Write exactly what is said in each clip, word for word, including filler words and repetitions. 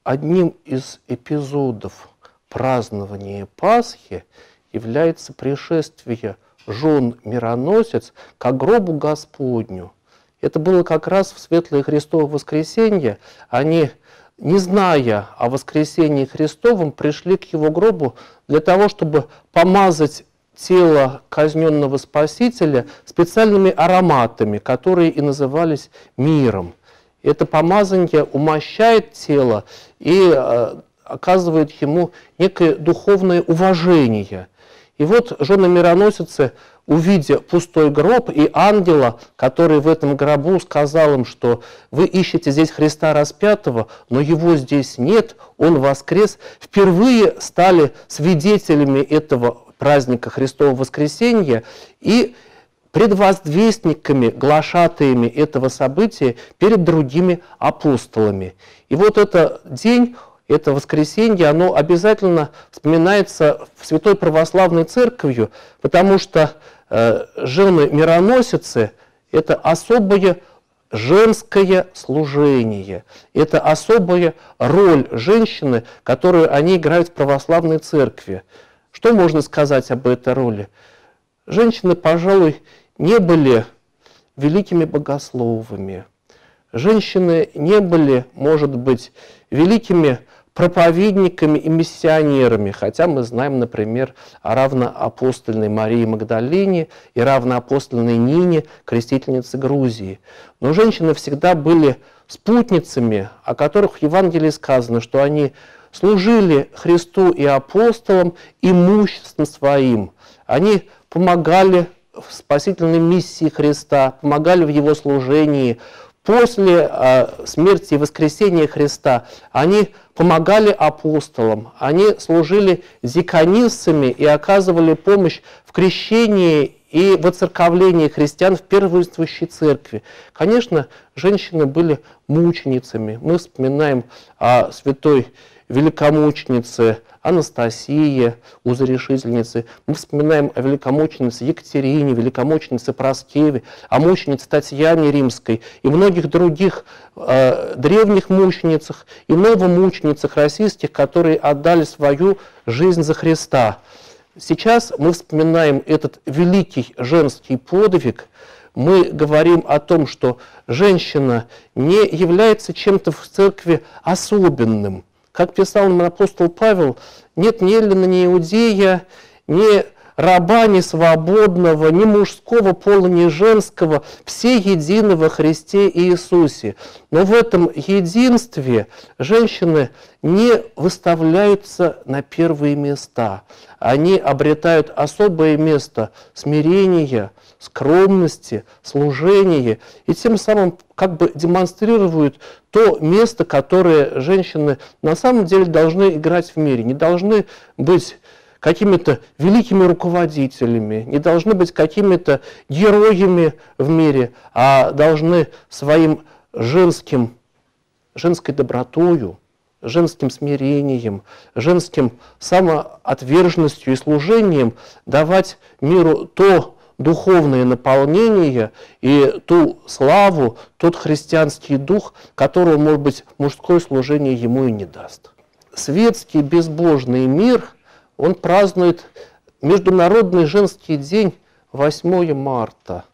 одним из эпизодов празднования Пасхи является пришествие жен-мироносец к гробу Господню. Это было как раз в светлое Христово воскресенье. Они, не зная о воскресении Христовом, пришли к его гробу для того, чтобы помазать тело казненного Спасителя специальными ароматами, которые и назывались миром. Это помазание умощает тело и э, оказывает ему некое духовное уважение. И вот жены-мироносицы, увидя пустой гроб и ангела, который в этом гробу сказал им, что вы ищете здесь Христа распятого, но его здесь нет, он воскрес, впервые стали свидетелями этого праздника Христового воскресенья и предвозвестниками, глашатаями этого события перед другими апостолами. И вот этот день, это воскресенье, оно обязательно вспоминается в Святой Православной Церковью, потому что э, жены-мироносицы – это особое женское служение, это особая роль женщины, которую они играют в Православной Церкви. Что можно сказать об этой роли? Женщины, пожалуй, не были великими богословами. Женщины не были, может быть, великими проповедниками и миссионерами, хотя мы знаем, например, о равноапостольной Марии Магдалине и равноапостольной Нине, крестительнице Грузии. Но женщины всегда были спутницами, о которых в Евангелии сказано, что они служили Христу и апостолам имуществом своим. Они помогали в спасительной миссии Христа, помогали в его служении. После э, смерти и воскресения Христа они помогали апостолам, они служили диконисцами и оказывали помощь в крещении и воцерковлении христиан в первенствующей церкви. Конечно, женщины были мученицами. Мы вспоминаем о святой великомученице Анастасии, узорешительнице. Мы вспоминаем о великомученице Екатерине, великомученице Проскеве, о мученице Татьяне Римской и многих других э, древних мученицах и новомученицах российских, которые отдали свою жизнь за Христа. Сейчас мы вспоминаем этот великий женский подвиг. Мы говорим о том, что женщина не является чем-то в церкви особенным. Как писал нам апостол Павел, нет ни эллина, ни иудея, ни раба, ни свободного, ни мужского пола, ни женского, все едины во Христе Иисусе. Но в этом единстве женщины не выставляются на первые места. Они обретают особое место смирения, скромности, служения, и тем самым как бы демонстрируют то место, которое женщины на самом деле должны играть в мире, не должны быть какими-то великими руководителями, не должны быть какими-то героями в мире, а должны своим женским, женской добротою, женским смирением, женским самоотверженностью и служением давать миру то духовное наполнение и ту славу, тот христианский дух, которого, может быть, мужское служение ему и не даст. Светский безбожный мир, он празднует Международный женский день восьмое марта.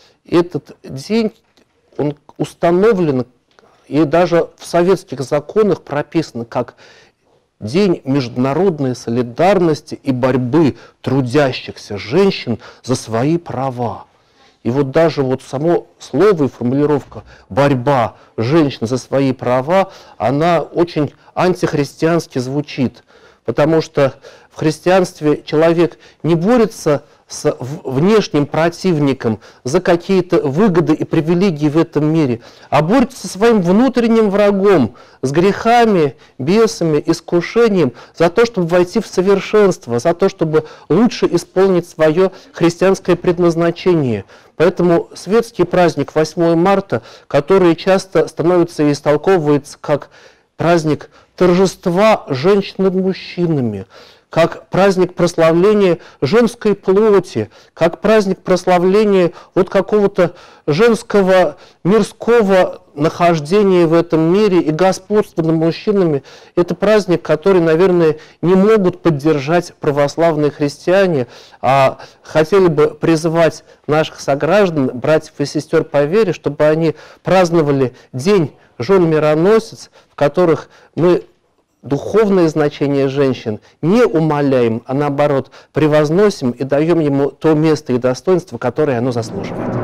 Этот день, он установлен, и даже в советских законах прописано как День международной солидарности и борьбы трудящихся женщин за свои права. И вот даже вот само слово и формулировка «борьба женщин за свои права», она очень антихристиански звучит, потому что в христианстве человек не борется с внешним противником за какие-то выгоды и привилегии в этом мире, а борется со своим внутренним врагом, с грехами, бесами, искушением, за то, чтобы войти в совершенство, за то, чтобы лучше исполнить свое христианское предназначение. Поэтому светский праздник восьмое марта, который часто становится и истолковывается как праздник торжества женщин над мужчинами, как праздник прославления женской плоти, как праздник прославления вот какого-то женского мирского нахождение в этом мире и господство над мужчинами – это праздник, который, наверное, не могут поддержать православные христиане, а хотели бы призывать наших сограждан, братьев и сестер по вере, чтобы они праздновали День жен-мироносец, в которых мы духовное значение женщин не умаляем, а наоборот превозносим и даем ему то место и достоинство, которое оно заслуживает.